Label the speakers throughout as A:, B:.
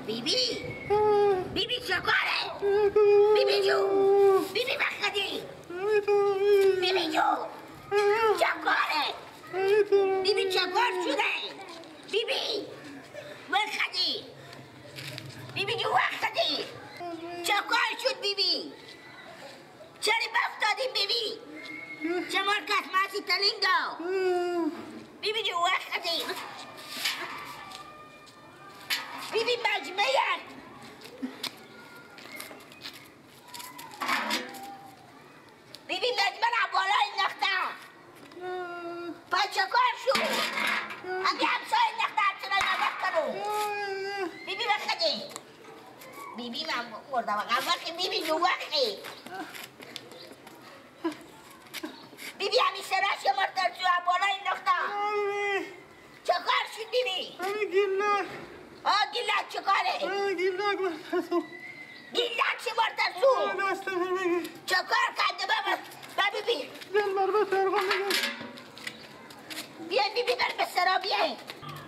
A: بیبی بیبی چکاره بیبی جو بیبی بخدی بیبی جو چکاره بیبی چکار شده بیبی بخدی بیبی جو بخدی چکار شد بیبی چرا بفتادی بیبی چه مرکز ماسی تلینگو بیبی جو بخدی بیبی مجمعیت بیبی مجمع بالای نخته پا چکار شو اگه همسای نخته همچنان نبخت کنو بیبی بخدی بیبی من مردم وقتی بیبی جو وقتی بیبی همی سراش مرتر شو بالای نخته چکار شد بیبی
B: گیلک
A: گیلک چکاره
B: گیلک مرتر
A: گیلک چه مرتر شو
B: دستم بگی
A: چکار کرده بابا بیبی
B: دل مربط ارغم بگی
A: بیا بیبی بر به سرا بیای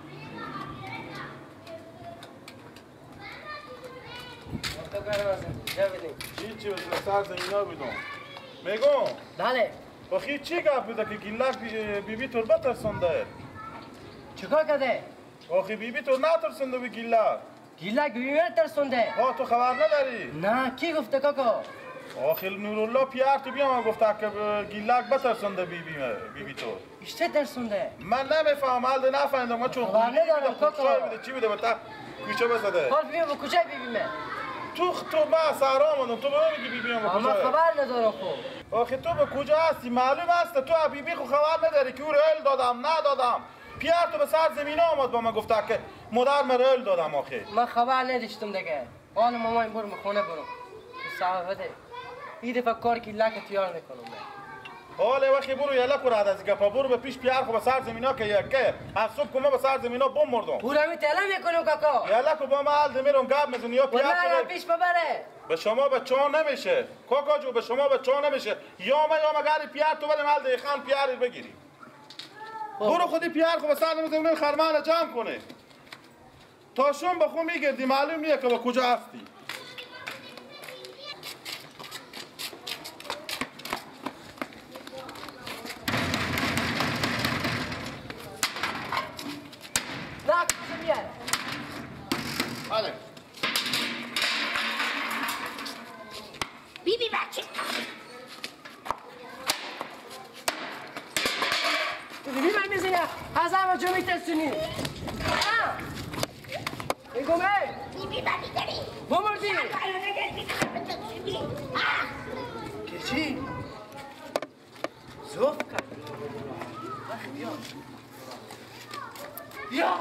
C: چی بسید سر زمین ها بیدون میگم
D: بله
C: بخی چی گفت بوده که گیلک بیبی تربت ترسنده
D: چیکار کرده؟
C: آخی بیبی تو نترسنده به گیلک
D: گیلک بیبی من ترسونده
C: تو خبر نداری؟
D: نه کی گفته کاکا؟
C: آخی نورالله پیار تو بیا من گفته که گیلک بترسنده بیبی تو
D: اشته ترسونده؟
C: من نمیفهم حال نفهمیدم من چون
D: خبر ندارم کاکا
C: چی بوده بتا کوچه بزده
D: حال بیبی با کجای بیبی من؟
C: تو من سهرا آمدم تو به میگی بیبی من
D: اما خبر ندارم خب
C: آخی تو به کجا هستی معلوم هست تو بیبی خو خبر نداری که او رل دادم ندادم پیار تو به سر زمین آمد با من گفته که مادر من رل دادم آخی
D: من خبر نداشتم دیگه حال مامان برو خونه برو صحبته این دفعه کار که لک تیار نکنم
C: حالا وقتی برو یلا کرد از گپا برو به پیش پیار خو به سر زمینا که یکه از صبح که من به سر زمینا بم مردم
D: برو همی تله میکنم کاکا
C: یلا که با من حال میرم گپ میزنی یا پیار
D: نه پیش ببره
C: به شما به چون نمیشه کاکا جو به شما به چون نمیشه یا ما گاری پیار تو بریم حال دیخان پیار بگیری برو خودی پیار خو به سر زمینا خرمان جمع کنه تا شون به خو میگردی معلوم نیه که به کجا هستی
A: بله بیبی بچه
D: بیبی من میزنه از همه جا میترسونی بگم
A: بیبی من میداری
D: بمردی که چی؟ زوف کرد بیا بیا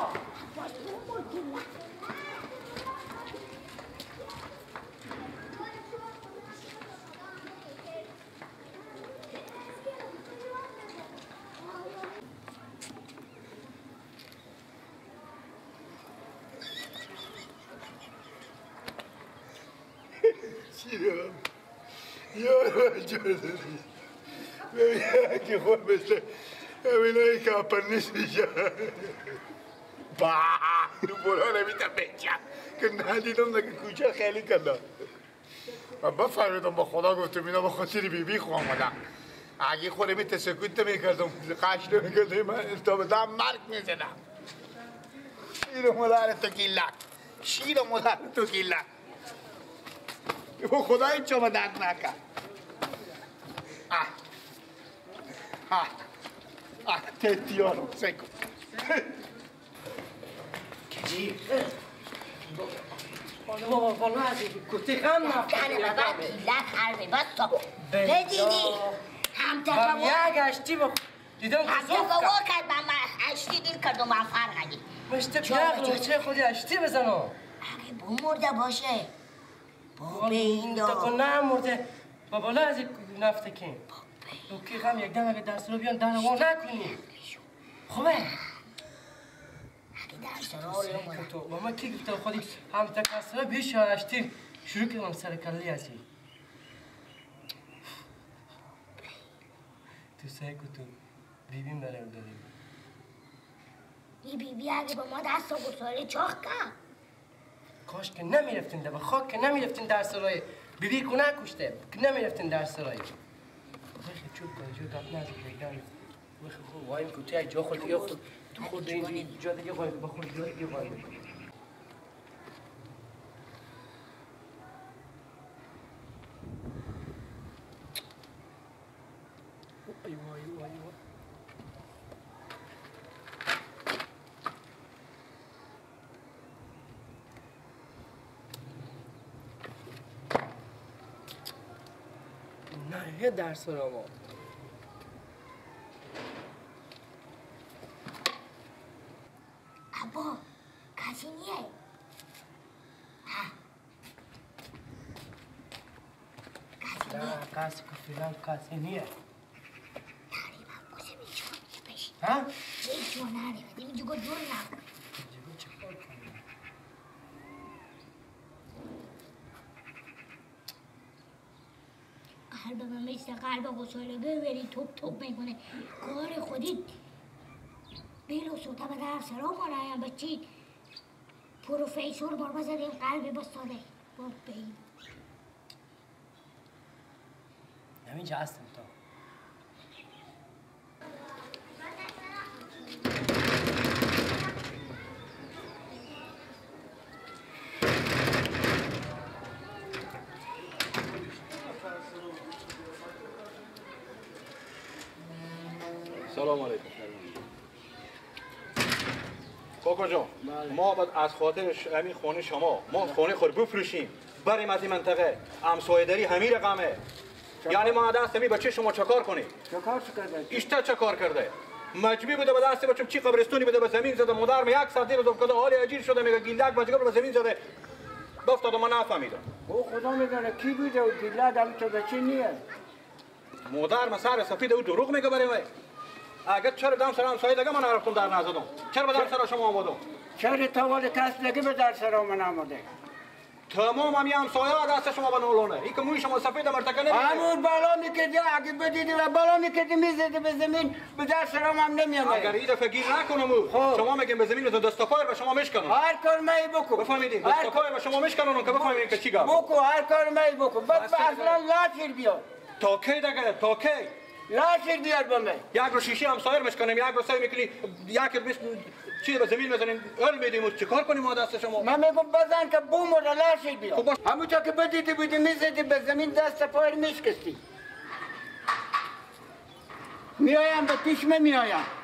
E: چیرم یارو جادری ببینه که خود مثل همینایی که اپرنیس میشه با دو برا نمیتم بچم که ندیدم نگه کوچه خیلی کنده من بفهمیدم با خدا گفتم اینا با خاطر بیبی خو آمدم اگه خود میت سکوت نمیکردم قش نمیکردم من تا به دم مرگ میزدم شیر مادر تو گیلک شیر مادر تو گیلک خدا این چه درد نکن تیارو سکو
D: کجی بالا از کتی خم
A: کنه بابا گیلک حرمه بس تا بدیدی هم تفاوت
D: یک اشتی دیدم که
A: هم تفاوت کرد من اشتی دیل کردم من فرقی
D: مشته بیاغ چه خودی اشتی بزنم
A: اگه بمرده باشه بابه این دا
D: تا نه مرده با بالا از نفته که دوکی خم یک دم اگه دست رو بیان دهنوار نکنی خوبه
A: اگه دست رو
D: تو با من کی گفته خودی هم تکسره بیش اشتی شروع کردم سر کلی هستی تو سعی که تو بیبیم برم داریم
A: این بیبی اگه با ما دست رو بساره چاق کن
D: کاش که نمیرفتین در خاک، که نمیرفتین در سرای بیبی کو نکشته، که نمیرفتین در سرای. بخی چوب کنی جو گپ نزد دیگر. بخی خوب وایم کوچه جا خود یا خود تو خود این جا دیگه وای بخور جا دیگه وای. نه در سرا ما
A: ابا کسی نیه
D: نه کسی که فیلم کسی نیه
A: تقریبا بسه میشون بشی
D: ها؟
A: یک جا نره دیگه جگو جور نکن
D: جگو چه کار کنی؟
A: قلب من مثل قلب غسالگه بری توپ میکنه کار خودی بیلو سوتا به در سرا مانایم بچی پروفیسور بار بزدیم قلب بستاده با بیم
D: همینجا هستم تا
F: سلام علیکم. کاکا جان ما باید از خاطر همین خانه شما ما خانه خود بفروشیم بریم از این منطقه همسایه‌داری همین رقمه. یعنی ما دست همین بچه شما چکار کنیم؟
G: چکار کرده؟
F: ایشتا چکار کرده؟ مجبور بوده به دست بچم چی قبرستونی بوده به زمین زده مادرم یک ساعت دیگه کده حال عجیب شده میگه گیلک بچگاه به زمین زده گفتاد من نفهمیدم.
G: او خدا میدونه کی بوده و گیلک هم تو بچه نیه.
F: مادر مسار سفید او دروغ میگه برای من. اگر چرا دم سرام سایه دیگه من نرفتم در نزدم. چرا به در سر شما آمدم؟
G: چرا تاول کس دیگه به در سر من آمده؟
F: تمام هم سایه دست شما بنولونه. این که موی شما سفید مرتکه نمیشه.
G: همون بالا میکردی اگه بدیدی و بالا میکردی میزدی به زمین به در سرام هم نمیامد.
F: اگر این دفعه گیر نکنم او شما میگیم به زمین دست پای به شما میشکنم.
G: هر کار می بکو.
F: بفهمیدین دست پای به شما میشکنم که بفهمید که چی گفت.
G: بکو هر کار می بکو. بعد اصلا لاشیر بیار.
F: تا کی دیگه تا کی؟
G: لاشیر بیار با من.
F: یک رو شیشه هم سایر میشکنم یک رو سایر میکنی یک رو چی به زمین میزنین ال میدیم چیکار کنیم ما دست شما؟
G: من میگم بزن که بوم رو لاشیر بیار. همونطور که بدیدی بودی میزدی به زمین دست پای میشکستی. میایم به پیش میایم.